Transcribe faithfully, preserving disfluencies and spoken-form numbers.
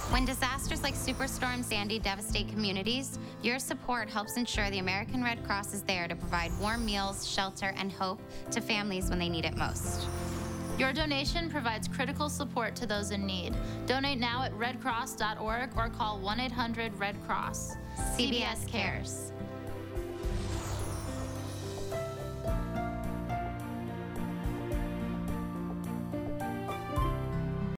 When disasters like Superstorm Sandy devastate communities, your support helps ensure the American Red Cross is there to provide warm meals, shelter, and hope to families when they need it most. Your donation provides critical support to those in need. Donate now at red cross dot org or call one eight hundred red cross. C B S Cares.